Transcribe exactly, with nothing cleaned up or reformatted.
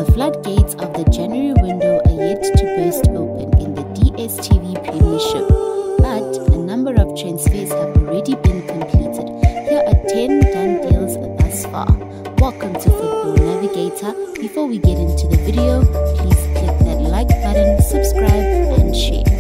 The floodgates of the January window are yet to burst open in the D S T V Premiership, but a number of transfers have already been completed. Here are ten done deals thus far. Welcome to Football Navigator. Before we get into the video, please click that like button, subscribe and share.